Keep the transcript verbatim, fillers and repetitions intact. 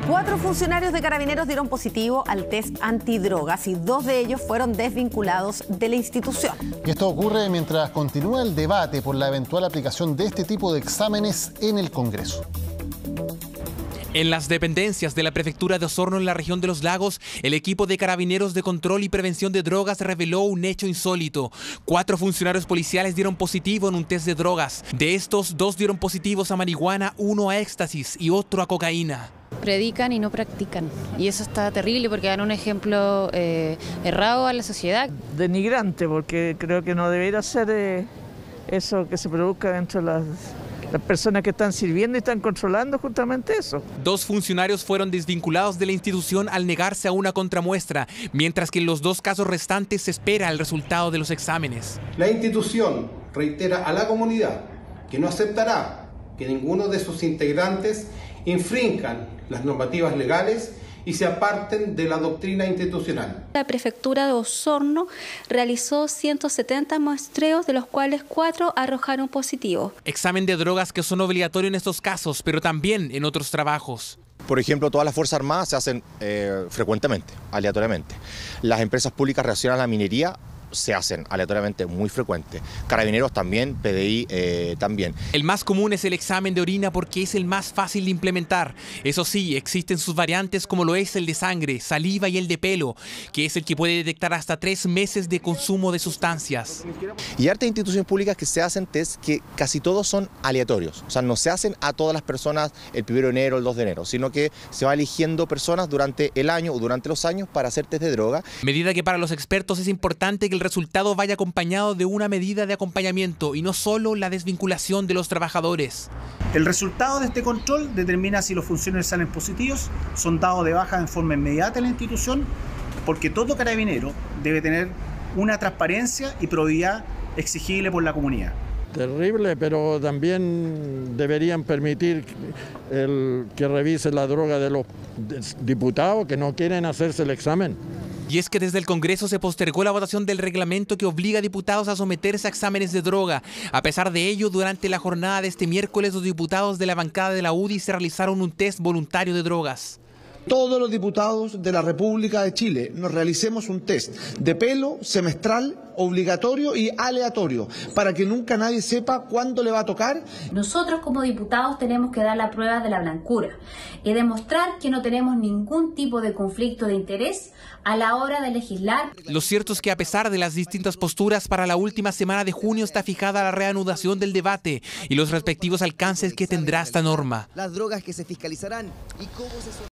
Cuatro funcionarios de Carabineros dieron positivo al test antidrogas y dos de ellos fueron desvinculados de la institución. Y esto ocurre mientras continúa el debate por la eventual aplicación de este tipo de exámenes en el Congreso. En las dependencias de la Prefectura de Osorno, en la región de Los Lagos, el equipo de Carabineros de Control y Prevención de Drogas reveló un hecho insólito. Cuatro funcionarios policiales dieron positivo en un test de drogas. De estos, dos dieron positivos a marihuana, uno a éxtasis y otro a cocaína. Predican y no practican. Y eso está terrible porque dan un ejemplo eh, errado a la sociedad. Denigrante, porque creo que no debería ser eh, eso que se produzca dentro de las... Las personas que están sirviendo y están controlando justamente eso. Dos funcionarios fueron desvinculados de la institución al negarse a una contramuestra, mientras que en los dos casos restantes se espera el resultado de los exámenes. La institución reitera a la comunidad que no aceptará que ninguno de sus integrantes infrinjan las normativas legales y se aparten de la doctrina institucional. La Prefectura de Osorno realizó ciento setenta muestreos, de los cuales cuatro arrojaron positivo. Examen de drogas que son obligatorios en estos casos, pero también en otros trabajos. Por ejemplo, todas las Fuerzas Armadas se hacen eh, frecuentemente, aleatoriamente. Las empresas públicas relacionadas a la minería se hacen aleatoriamente muy frecuente. Carabineros también, P D I eh, también. El más común es el examen de orina porque es el más fácil de implementar. Eso sí, existen sus variantes como lo es el de sangre, saliva y el de pelo, que es el que puede detectar hasta tres meses de consumo de sustancias. Y hay hartas instituciones públicas que se hacen test que casi todos son aleatorios. O sea, no se hacen a todas las personas el primero de enero o el dos de enero, sino que se va eligiendo personas durante el año o durante los años para hacer test de droga. Medida que para los expertos es importante que el resultado vaya acompañado de una medida de acompañamiento y no solo la desvinculación de los trabajadores. El resultado de este control determina si los funcionarios salen positivos, son dados de baja en forma inmediata en la institución, porque todo carabinero debe tener una transparencia y probidad exigible por la comunidad. Terrible, pero también deberían permitir el, que revise la droga de los diputados que no quieren hacerse el examen. Y es que desde el Congreso se postergó la votación del reglamento que obliga a diputados a someterse a exámenes de droga. A pesar de ello, durante la jornada de este miércoles, los diputados de la bancada de la U D I se realizaron un test voluntario de drogas. Todos los diputados de la República de Chile nos realicemos un test de pelo semestral, obligatorio y aleatorio, para que nunca nadie sepa cuándo le va a tocar. Nosotros como diputados tenemos que dar la prueba de la blancura y demostrar que no tenemos ningún tipo de conflicto de interés a la hora de legislar. Lo cierto es que a pesar de las distintas posturas, para la última semana de junio está fijada la reanudación del debate y los respectivos alcances que tendrá esta norma. Las drogas que se fiscalizarán y cómo se